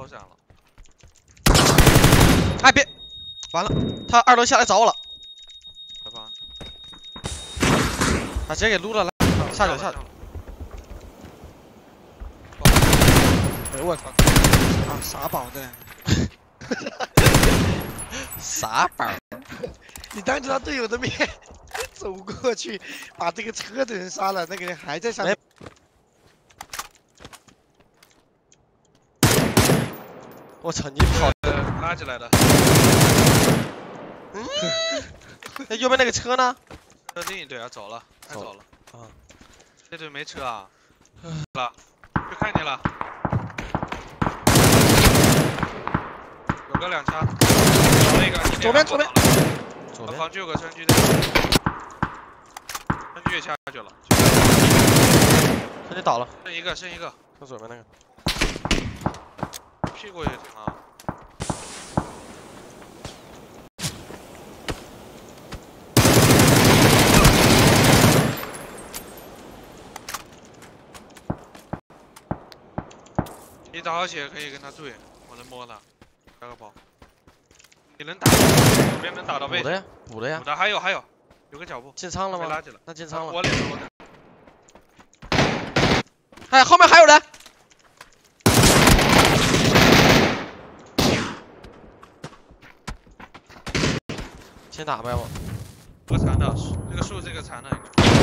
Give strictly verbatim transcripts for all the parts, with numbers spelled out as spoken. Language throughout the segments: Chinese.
楼闪了。 哎别，完了，他二楼下来找我了。 来吧， 把直接给撸了，来下去下去。 哎我操！啊傻宝的， 啥宝？ 你当着他队友的面走过去，把这个车的人杀了，那个人还在上面。 我操，你跑！ 呃，拉起来的。 嗯，那右边那个车呢？ 车另一队啊，走了，开走了。 啊， 这队没车啊。了，就看见了。有个两枪，有一个。 左边左边。 左边。 防区有个村居的。村居也下去了。 村居倒了。 剩一个，剩一个。 就左边那个。 屁股也停了。你打好血可以跟他对，我能摸他，加个包。你能打？左边能打到背？ 补的呀，补的呀。 补的还有还有，有个脚步。 进仓了吗？ 被拉起了。 那进仓了。 我脸我脸。 哎，后面还有人。先打呗我。 我残的，这个树这个残的。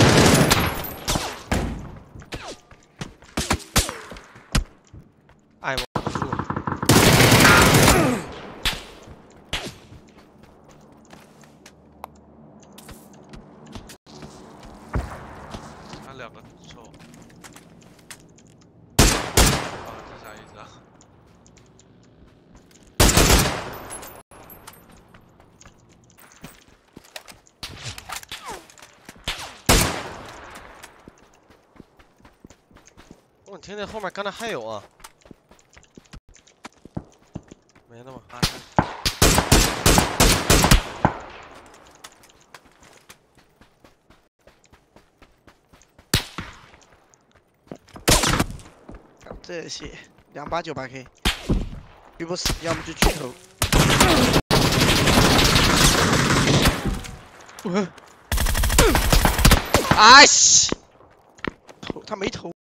哎我树。 他两个臭。啊，这啥意思啊？ 我听见后面刚才还有啊，没了吗？ 啊， 这些两把九八 K， 要不死，要么就举头。 哎西， 投他没投。